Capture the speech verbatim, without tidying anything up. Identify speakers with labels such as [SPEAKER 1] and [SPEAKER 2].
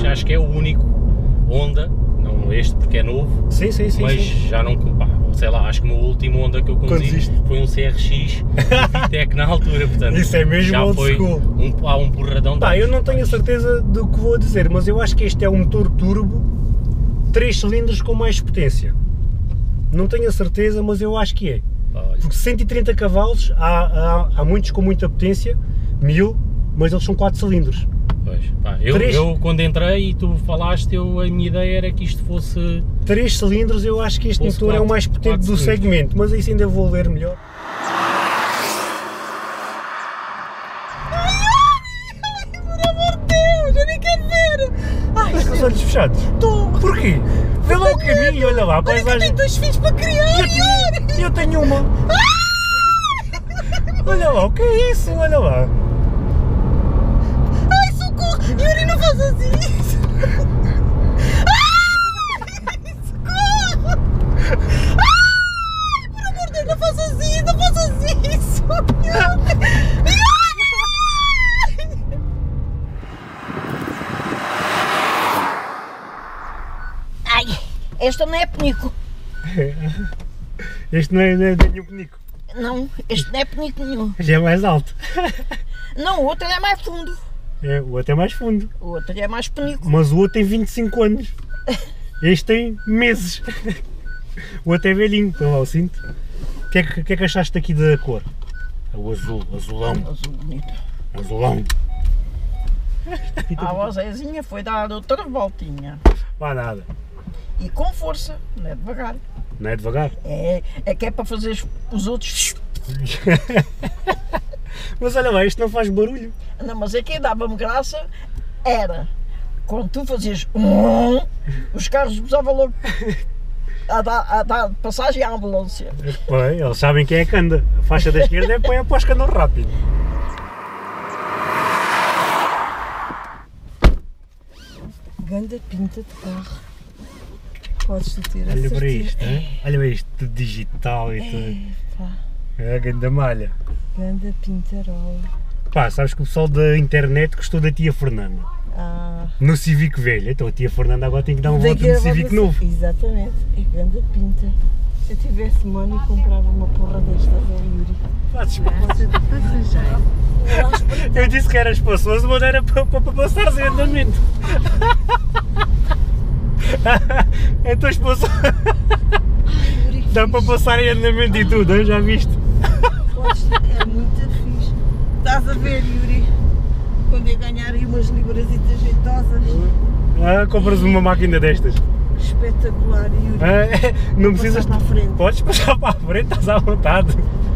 [SPEAKER 1] acho que é o único Honda, não este porque é novo,
[SPEAKER 2] sim, sim, sim,
[SPEAKER 1] mas
[SPEAKER 2] sim.
[SPEAKER 1] já não, pá, sei lá, acho que o último Honda que eu conduzi foi um C R X VTEC na altura, portanto,
[SPEAKER 2] isso é mesmo
[SPEAKER 1] já
[SPEAKER 2] old
[SPEAKER 1] foi
[SPEAKER 2] school.
[SPEAKER 1] Um, há um porradão.
[SPEAKER 2] Pá, eu não tenho a certeza do que vou dizer, mas eu acho que este é um motor turbo, três cilindros com mais potência. Não tenho a certeza, mas eu acho que é.
[SPEAKER 1] Olha.
[SPEAKER 2] Porque cento e trinta cavalos, há, há, há muitos com muita potência, mil, mas eles são quatro cilindros.
[SPEAKER 1] Pois, pá, eu,
[SPEAKER 2] Três...
[SPEAKER 1] eu quando entrei e tu falaste, eu, a minha ideia era que isto fosse...
[SPEAKER 2] três cilindros, eu acho que este motor quatro, é o mais potente do segmento, mas isso ainda vou ler melhor.
[SPEAKER 3] Ai, ai, por amor de Deus, eu nem quero ver! Ai,
[SPEAKER 2] estás com os olhos fechados?
[SPEAKER 3] Estou!
[SPEAKER 2] Porquê? Vê lá o caminho, olha lá a paisagem.
[SPEAKER 3] Eu tenho dois filhos para criar,
[SPEAKER 2] eu, tenho, eu tenho uma. Olha lá, o que é isso? Olha lá.
[SPEAKER 3] Ai, socorro! Yuri, não faças isso! Ai, socorro! Ai, por amor de Deus, não faças isso! Não faças isso! Yuri! Ai, esta não é penico.
[SPEAKER 2] Este não é, não é nenhum penico.
[SPEAKER 3] Não, este não é penico nenhum.
[SPEAKER 2] Já é mais alto.
[SPEAKER 3] Não, o outro é mais fundo.
[SPEAKER 2] É, o outro é mais fundo.
[SPEAKER 3] O outro é mais penico.
[SPEAKER 2] Mas o outro tem vinte e cinco anos. Este tem meses. O outro é velhinho, então lá o cinto. O que é que, que, é que achaste aqui da cor? O azul, azulão.
[SPEAKER 3] Azul bonito.
[SPEAKER 2] Azulão.
[SPEAKER 3] A vozinha foi dar outra voltinha.
[SPEAKER 2] Vá nada.
[SPEAKER 3] E com força, não é devagar.
[SPEAKER 2] Não é devagar?
[SPEAKER 3] É, é que é para fazer os outros.
[SPEAKER 2] Mas olha lá, isto não faz barulho.
[SPEAKER 3] Não, mas é que dava-me graça era quando tu fazias um, os carros usavam logo a dar, a dar passagem à ambulância.
[SPEAKER 2] Bem, eles sabem quem é que anda. A faixa da esquerda é põe após que andam rápido.
[SPEAKER 3] Ganda pinta de carro. Podes ter
[SPEAKER 2] olha para isto, é? Olha para isto, tudo digital e tudo. É a ganda malha.
[SPEAKER 3] Ganda pintarola.
[SPEAKER 2] Pá, sabes que o pessoal da internet gostou da tia Fernanda.
[SPEAKER 3] Ah.
[SPEAKER 2] No Civic velho, então a tia Fernanda agora tem que dar um voto no Civic novo.
[SPEAKER 3] Exatamente, é ganda pinta. Se eu tivesse money comprava uma porra destas ao Yuri.
[SPEAKER 2] Fazes passageiro. Eu disse que era espaçoso, mas era para, para, para passares em andamento. Então espaçoso. Dá para passar em andamento e tudo, hein? Já viste?
[SPEAKER 3] É muito fixe. Estás a ver, Yuri? Quando eu ganhar aí umas librasitas jeitosas.
[SPEAKER 2] Ah, compras uma máquina destas.
[SPEAKER 3] Espetacular, Yuri.
[SPEAKER 2] Ah, não precisas.
[SPEAKER 3] Passar para a frente.
[SPEAKER 2] Podes passar para a frente, estás à vontade.